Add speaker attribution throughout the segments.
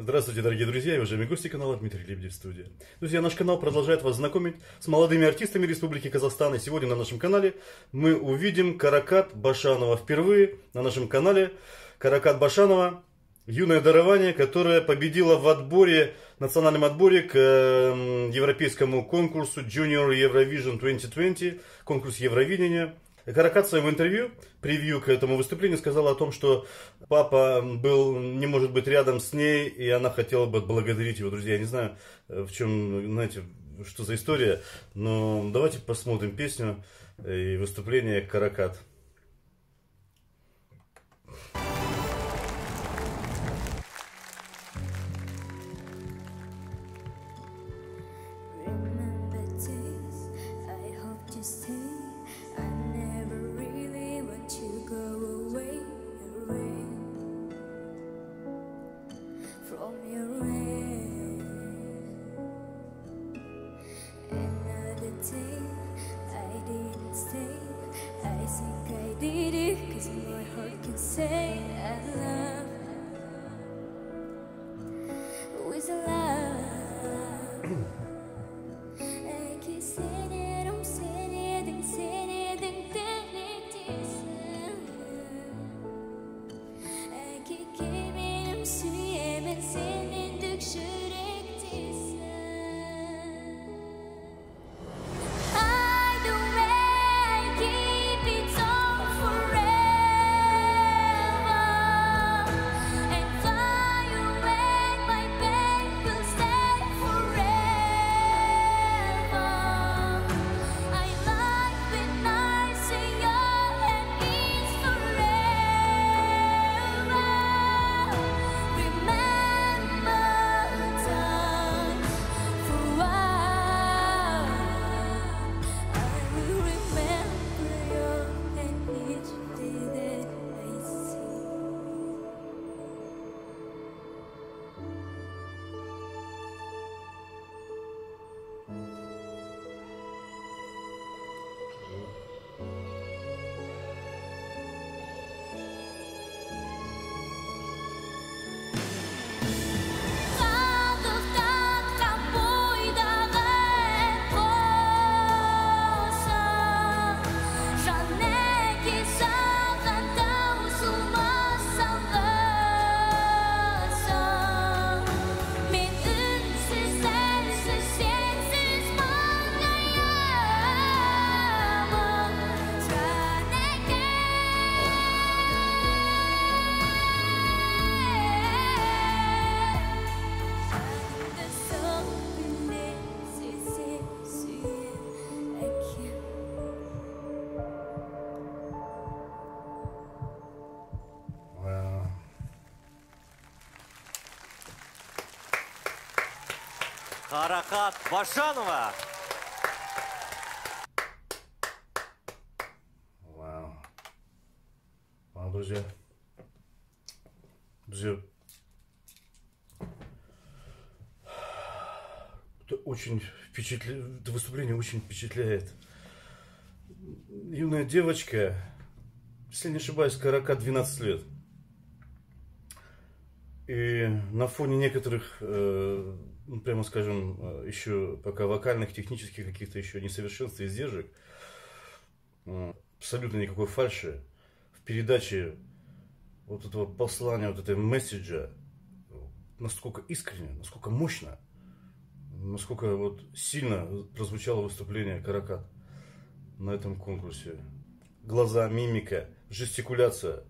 Speaker 1: Здравствуйте, дорогие друзья и уважаемые гости канала Дмитрий Лебедев студия. Друзья, наш канал продолжает вас знакомить с молодыми артистами Республики Казахстан. И сегодня на нашем канале мы увидим Каракат Башанова. Впервые на нашем канале Каракат Башанова, юное дарование, которое победило в отборе, национальном отборе к европейскому конкурсу Junior Eurovision 2020, конкурс Евровидения. Каракат в своем интервью, превью к этому выступлению, сказала о том, что папа не может быть рядом с ней, и она хотела бы отблагодарить его. Друзья, я не знаю, в чем, знаете, что за история, но давайте посмотрим песню и выступление Каракат.
Speaker 2: Say I love with love. I can say that I'm saying I can give it I'm saying and saying the
Speaker 3: Каракат Башанова.
Speaker 1: Вау. Вау, друзья. Друзья. Это очень впечатляет. Это выступление очень впечатляет. Юная девочка, если не ошибаюсь, Каракат 12 лет. И на фоне некоторых, прямо скажем, еще пока вокальных, технических каких-то еще несовершенств и издержек, абсолютно никакой фальши в передаче вот этого послания, вот этого месседжа, насколько искренне, насколько мощно, насколько вот сильно прозвучало выступление Каракат на этом конкурсе. Глаза, мимика, жестикуляция,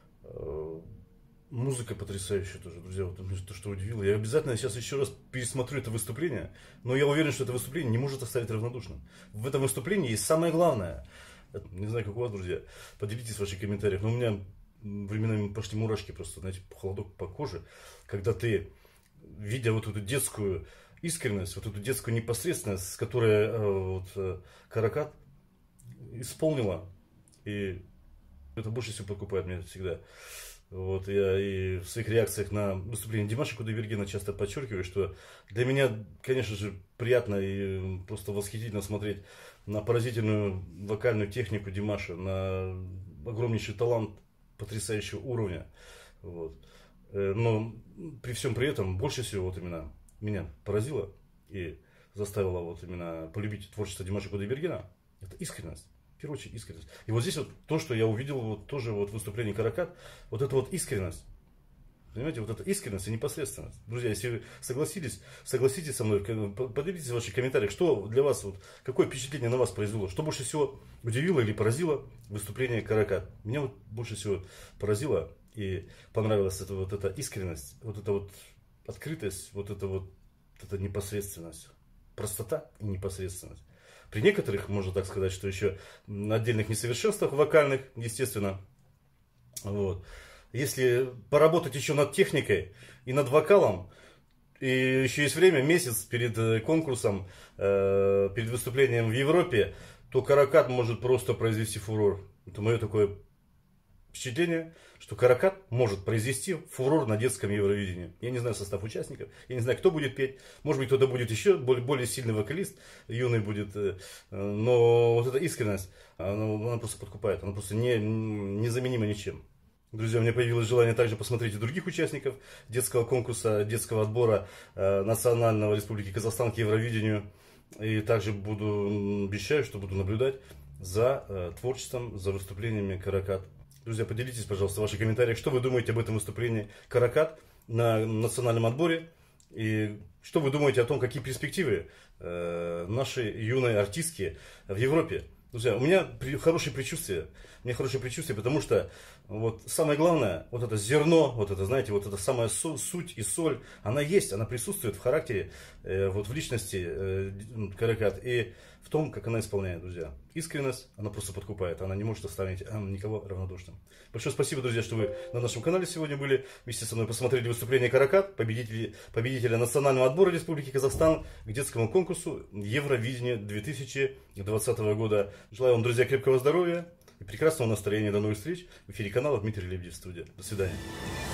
Speaker 1: музыка потрясающая тоже, друзья, вот то, что удивило. Я обязательно сейчас еще раз пересмотрю это выступление, но я уверен, что это выступление не может оставить равнодушным. В этом выступлении есть самое главное. Не знаю, как у вас, друзья, поделитесь в ваших комментариях, но у меня временами пошли мурашки просто, знаете, холодок по коже, когда ты, видя вот эту детскую искренность, вот эту детскую непосредственность, с которой вот, Каракат исполнила, и это больше всего подкупает меня всегда. Вот, я и в своих реакциях на выступление Димаша Кудайбергена часто подчеркиваю, что для меня, конечно же, приятно и просто восхитительно смотреть на поразительную вокальную технику Димаша, на огромнейший талант потрясающего уровня. Вот. Но при всем при этом больше всего вот именно меня поразило и заставило вот именно полюбить творчество Димаша Кудайбергена, это искренность. В первую очередь искренность. И вот здесь вот то, что я увидел вот тоже вот в выступлении Каракат, вот это вот искренность. Понимаете, вот эта искренность и непосредственность. Друзья, если вы согласитесь со мной, поделитесь в ваших комментариях, что для вас, вот, какое впечатление на вас произвело, что больше всего удивило или поразило выступление Каракат. Меня вот больше всего поразило и понравилась эта искренность, вот эта вот открытость, вот эта непосредственность, простота и непосредственность. При некоторых, можно так сказать, что еще на отдельных несовершенствах вокальных, естественно, вот. Если поработать еще над техникой и над вокалом, и еще есть время, месяц перед конкурсом, перед выступлением в Европе, то Каракат может просто произвести фурор. Это мое такое впечатление, что Каракат может произвести фурор на детском Евровидении. Я не знаю состав участников, я не знаю, кто будет петь. Может быть, кто-то будет еще более сильный вокалист, юный будет. Но вот эта искренность, она просто подкупает, она просто незаменима ничем. Друзья, у меня появилось желание также посмотреть и других участников детского конкурса, детского отбора национального Республики Казахстан к Евровидению. И также обещаю, что буду наблюдать за творчеством, за выступлениями Каракат. Друзья, поделитесь, пожалуйста, в ваших комментариях, что вы думаете об этом выступлении Каракат на национальном отборе. И что вы думаете о том, какие перспективы нашей юной артистки в Европе. Друзья, у меня хорошее предчувствие. У меня хорошее предчувствие, потому что вот самое главное, вот это зерно, вот это, знаете, вот эта самая суть и соль, она есть, она присутствует в характере, вот в личности Каракат и в том, как она исполняет, друзья. Искренность, она просто подкупает, она не может оставить никого равнодушным. Большое спасибо, друзья, что вы на нашем канале сегодня были, вместе со мной посмотрели выступление Каракат, победителя национального отбора Республики Казахстан к детскому конкурсу Евровидение 2020 года. Желаю вам, друзья, крепкого здоровья и прекрасного настроения. До новых встреч в эфире канала Дмитрий Лебедев, студия. До свидания.